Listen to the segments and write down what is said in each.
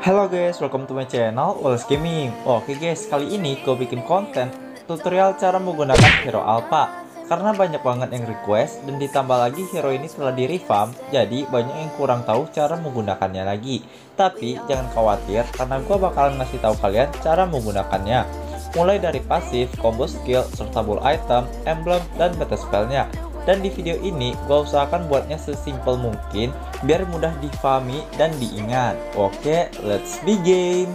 Halo guys, welcome to my channel, Wallace Gaming. Oke guys, kali ini gue bikin konten tutorial cara menggunakan hero alpha. Karena banyak banget yang request dan ditambah lagi hero ini telah di revamp, jadi banyak yang kurang tahu cara menggunakannya lagi. Tapi jangan khawatir, karena gue bakalan ngasih tahu kalian cara menggunakannya. Mulai dari pasif, combo skill, serta bull item, emblem, dan battle spellnya. Dan di video ini gue usahakan buatnya sesimpel mungkin biar mudah difahami dan diingat. Oke, let's begin.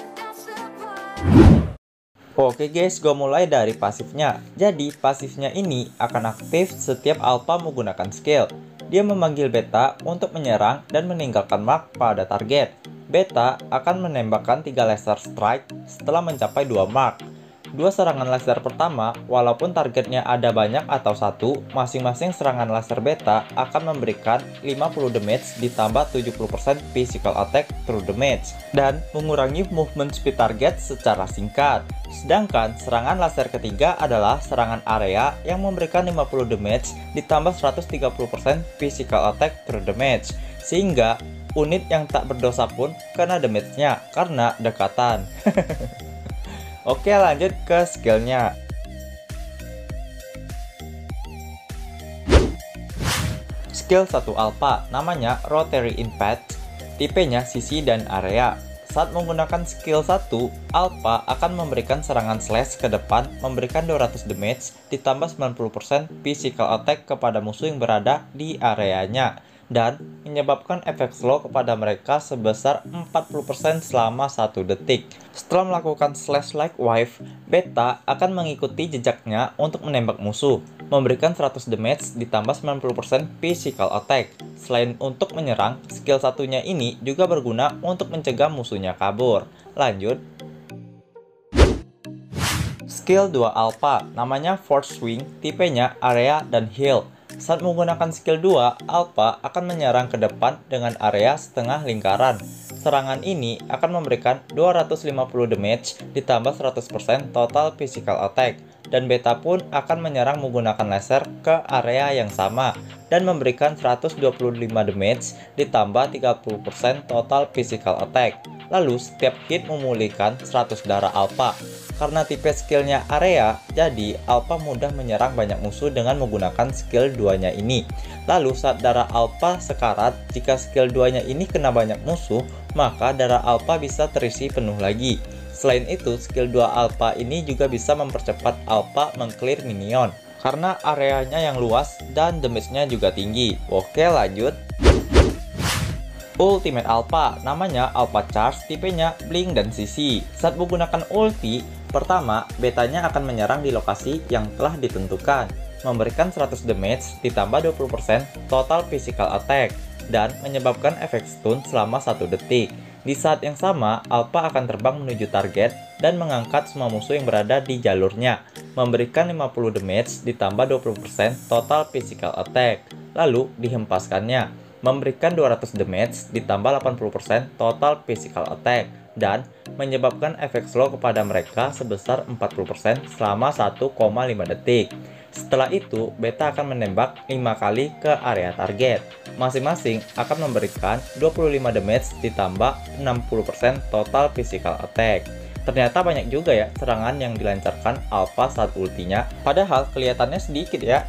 Oke guys, gue mulai dari pasifnya. Jadi pasifnya ini akan aktif setiap alpha menggunakan skill. Dia memanggil beta untuk menyerang dan meninggalkan mark pada target. Beta akan menembakkan 3 laser strike setelah mencapai 2 mark. Dua serangan laser pertama, walaupun targetnya ada banyak atau satu, masing-masing serangan laser beta akan memberikan 50 damage ditambah 70% physical attack through damage dan mengurangi movement speed target secara singkat. Sedangkan serangan laser ketiga adalah serangan area yang memberikan 50 damage ditambah 130% physical attack through damage, sehingga unit yang tak berdosa pun kena damage-nya karena dekatan. Oke, lanjut ke skillnya. Skill 1 alpha, namanya Rotary Impact, tipenya sisi dan area. Saat menggunakan skill 1, alpha akan memberikan serangan slash ke depan, memberikan 200 damage, ditambah 90% physical attack kepada musuh yang berada di areanya, dan menyebabkan efek slow kepada mereka sebesar 40% selama 1 detik. Setelah melakukan slash like wave, beta akan mengikuti jejaknya untuk menembak musuh, memberikan 100 damage ditambah 90% physical attack. Selain untuk menyerang, skill satunya ini juga berguna untuk mencegah musuhnya kabur. Lanjut. Skill 2 alpha, namanya Force Swing, tipenya area dan heal. Saat menggunakan skill 2, alpha akan menyerang ke depan dengan area setengah lingkaran. Serangan ini akan memberikan 250 damage ditambah 100% total physical attack. Dan beta pun akan menyerang menggunakan laser ke area yang sama dan memberikan 125 damage ditambah 30% total physical attack. Lalu setiap hit memulihkan 100 darah alpha. Karena tipe skillnya area, jadi alpha mudah menyerang banyak musuh dengan menggunakan skill 2-nya ini. Lalu saat darah alpha sekarat, jika skill 2-nya ini kena banyak musuh, maka darah alpha bisa terisi penuh lagi. Selain itu, skill 2 alpha ini juga bisa mempercepat alpha mengclear minion karena areanya yang luas dan damage-nya juga tinggi. Oke, lanjut. Ultimate alpha, namanya alpha charge, tipenya blink dan CC. Saat menggunakan ulti, pertama, betanya akan menyerang di lokasi yang telah ditentukan, memberikan 100 damage ditambah 20% total physical attack, dan menyebabkan efek stun selama 1 detik. Di saat yang sama, alpha akan terbang menuju target dan mengangkat semua musuh yang berada di jalurnya, memberikan 50 damage ditambah 20% total physical attack, lalu dihempaskannya, memberikan 200 damage ditambah 80% total physical attack, dan menyebabkan efek slow kepada mereka sebesar 40% selama 1,5 detik. Setelah itu, beta akan menembak 5 kali ke area target. Masing-masing akan memberikan 25 damage ditambah 60% total physical attack. Ternyata banyak juga ya serangan yang dilancarkan alpha saat ultinya, padahal kelihatannya sedikit ya.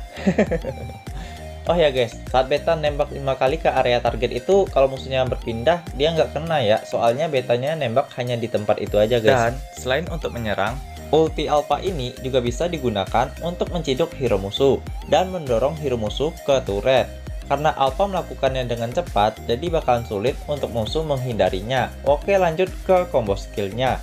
Oh ya guys, saat beta nembak 5 kali ke area target itu, kalau musuhnya berpindah, dia nggak kena ya, soalnya betanya nembak hanya di tempat itu aja guys. Dan selain untuk menyerang, ulti alpha ini juga bisa digunakan untuk menciduk hero musuh dan mendorong hero musuh ke turret. Karena alpha melakukannya dengan cepat, jadi bakalan sulit untuk musuh menghindarinya. Oke, lanjut ke combo skillnya.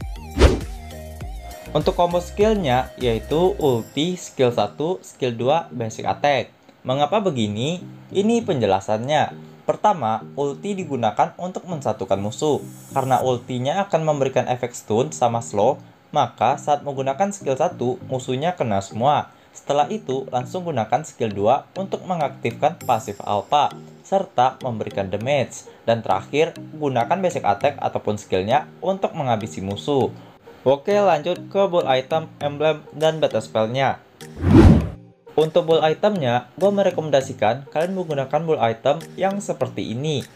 Untuk combo skillnya yaitu ulti, skill 1, skill 2, basic attack. Mengapa begini? Ini penjelasannya. Pertama, ulti digunakan untuk mensatukan musuh. Karena ultinya akan memberikan efek stun sama slow, maka saat menggunakan skill 1, musuhnya kena semua. Setelah itu, langsung gunakan skill 2 untuk mengaktifkan pasif alpha, serta memberikan damage. Dan terakhir, gunakan basic attack ataupun skillnya untuk menghabisi musuh. Oke, lanjut ke build item, emblem, dan battle spellnya. Untuk build itemnya, gue merekomendasikan kalian menggunakan build item yang seperti ini.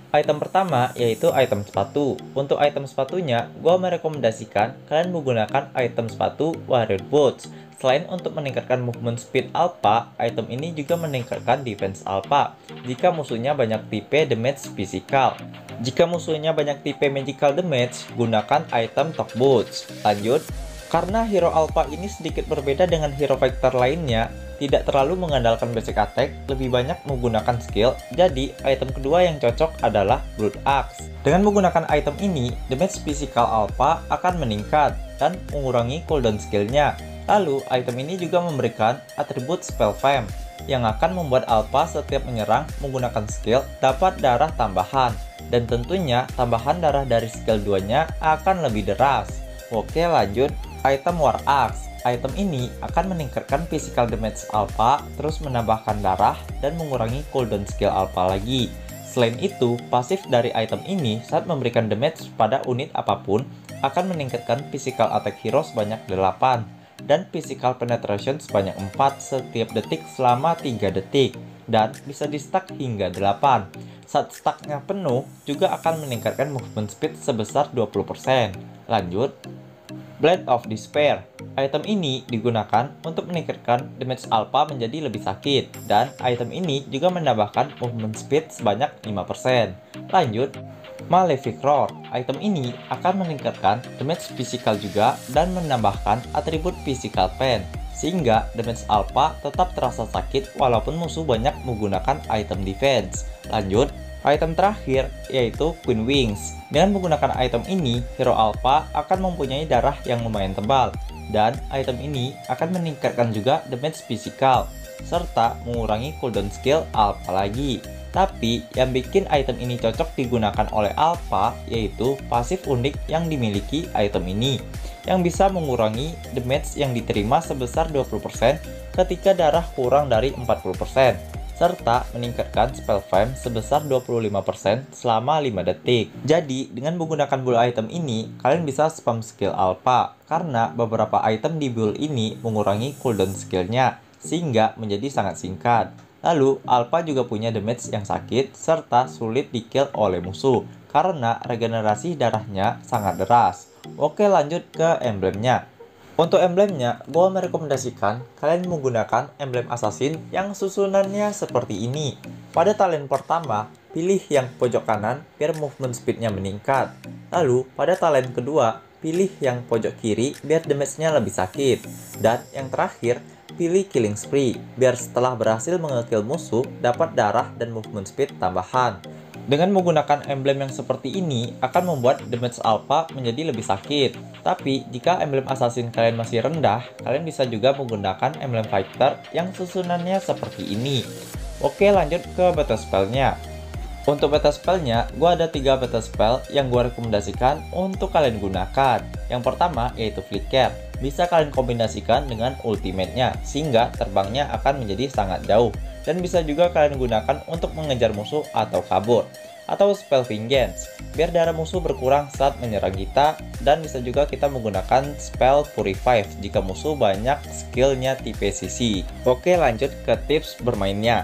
Item pertama yaitu item sepatu. Untuk item sepatunya, gue merekomendasikan kalian menggunakan item sepatu Warrior Boots. Selain untuk meningkatkan movement speed alpha, item ini juga meningkatkan defense alpha jika musuhnya banyak tipe damage physical. Jika musuhnya banyak tipe magical damage, gunakan item Top Boots. Lanjut, karena hero alpha ini sedikit berbeda dengan hero fighter lainnya, tidak terlalu mengandalkan basic attack, lebih banyak menggunakan skill, jadi item kedua yang cocok adalah Blood Axe. Dengan menggunakan item ini, damage physical alpha akan meningkat dan mengurangi cooldown skillnya. Lalu, item ini juga memberikan atribut Spell Fam, yang akan membuat alpha setiap menyerang menggunakan skill dapat darah tambahan, dan tentunya tambahan darah dari skill 2-nya akan lebih deras. Oke, lanjut, item War Axe. Item ini akan meningkatkan physical damage alpha, terus menambahkan darah, dan mengurangi cooldown skill alpha lagi. Selain itu, pasif dari item ini saat memberikan damage pada unit apapun, akan meningkatkan physical attack hero sebanyak 8, dan physical penetration sebanyak 4 setiap detik selama 3 detik, dan bisa di stack hingga 8. Saat stacknya penuh, juga akan meningkatkan movement speed sebesar 20%. Lanjut, Blade of Despair. Item ini digunakan untuk meningkatkan damage alpha menjadi lebih sakit, dan item ini juga menambahkan movement speed sebanyak 5%. Lanjut, Malefic Roar. Item ini akan meningkatkan damage physical juga dan menambahkan atribut physical pain, sehingga damage alpha tetap terasa sakit walaupun musuh banyak menggunakan item defense. Lanjut, item terakhir yaitu Queen Wings. Dengan menggunakan item ini, hero alpha akan mempunyai darah yang lumayan tebal, dan item ini akan meningkatkan juga damage physical, serta mengurangi cooldown skill alpha lagi. Tapi yang bikin item ini cocok digunakan oleh alpha yaitu pasif unik yang dimiliki item ini, yang bisa mengurangi damage yang diterima sebesar 20% ketika darah kurang dari 40%. Serta meningkatkan spell fam sebesar 25% selama 5 detik. Jadi, dengan menggunakan build item ini, kalian bisa spam skill alpha, karena beberapa item di build ini mengurangi cooldown skillnya, sehingga menjadi sangat singkat. Lalu, alpha juga punya damage yang sakit, serta sulit di-kill oleh musuh, karena regenerasi darahnya sangat deras. Oke, lanjut ke emblemnya. Untuk emblemnya, gue merekomendasikan kalian menggunakan emblem assassin yang susunannya seperti ini. Pada talent pertama, pilih yang pojok kanan biar movement speednya meningkat. Lalu, pada talent kedua, pilih yang pojok kiri biar damage-nya lebih sakit. Dan yang terakhir, pilih Killing Spree biar setelah berhasil nge-kill musuh, dapat darah dan movement speed tambahan. Dengan menggunakan emblem yang seperti ini akan membuat damage alpha menjadi lebih sakit. Tapi jika emblem assassin kalian masih rendah, kalian bisa juga menggunakan emblem fighter yang susunannya seperti ini. Oke, lanjut ke beta spellnya. Untuk beta spellnya, gue ada 3 beta spell yang gue rekomendasikan untuk kalian gunakan. Yang pertama yaitu Flicker. Bisa kalian kombinasikan dengan ultimate-nya, sehingga terbangnya akan menjadi sangat jauh. Dan bisa juga kalian gunakan untuk mengejar musuh atau kabur. Atau spell Vengeance, biar darah musuh berkurang saat menyerang kita. Dan bisa juga kita menggunakan spell Purify jika musuh banyak skillnya tipe CC. Oke, lanjut ke tips bermainnya.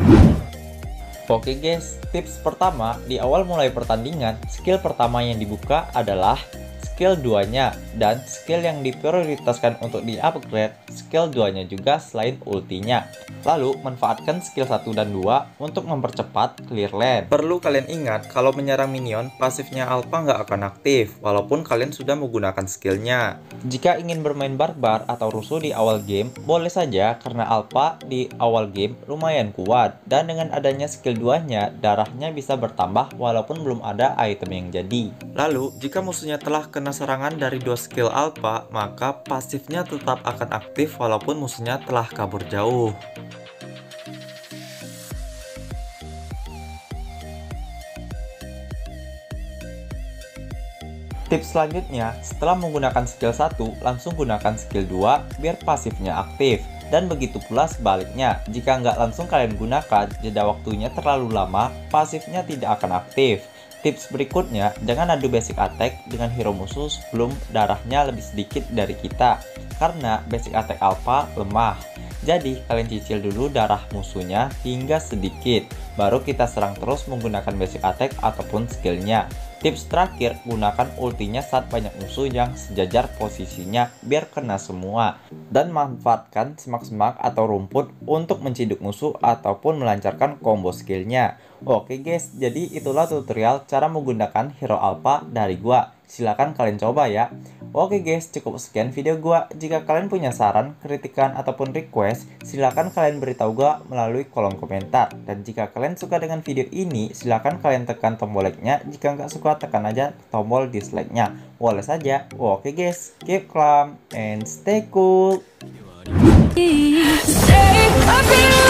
Oke guys, tips pertama, di awal mulai pertandingan, skill pertama yang dibuka adalah skill 2-nya, dan skill yang diprioritaskan untuk di-upgrade skill 2-nya juga selain ultinya. Lalu, manfaatkan skill 1 dan 2 untuk mempercepat clear lane. Perlu kalian ingat, kalau menyerang minion, pasifnya alpha nggak akan aktif, walaupun kalian sudah menggunakan skillnya. Jika ingin bermain barbar atau rusuh di awal game, boleh saja karena alpha di awal game lumayan kuat, dan dengan adanya skill 2-nya, darahnya bisa bertambah walaupun belum ada item yang jadi. Lalu, jika musuhnya telah kena serangan dari 2 skill alpha, maka pasifnya tetap akan aktif walaupun musuhnya telah kabur jauh. Tips selanjutnya, setelah menggunakan skill 1, langsung gunakan skill 2 biar pasifnya aktif. Dan begitu pula sebaliknya, jika nggak langsung kalian gunakan, jeda waktunya terlalu lama, pasifnya tidak akan aktif. Tips berikutnya, jangan adu basic attack dengan hero musuh sebelum darahnya lebih sedikit dari kita, karena basic attack alpha lemah. Jadi kalian cicil dulu darah musuhnya hingga sedikit, baru kita serang terus menggunakan basic attack ataupun skillnya. Tips terakhir, gunakan ultinya saat banyak musuh yang sejajar posisinya biar kena semua. Dan manfaatkan semak-semak atau rumput untuk menciduk musuh ataupun melancarkan combo skillnya. Oke guys, jadi itulah tutorial cara menggunakan hero alpha dari gua. Silahkan kalian coba ya. Oke guys, cukup sekian video gua. Jika kalian punya saran, kritikan, ataupun request, silahkan kalian beritahu gua melalui kolom komentar. Dan jika kalian suka dengan video ini, silahkan kalian tekan tombol like-nya. Jika nggak suka, tekan aja tombol dislike-nya. Boleh saja. Oke guys, keep calm and stay cool.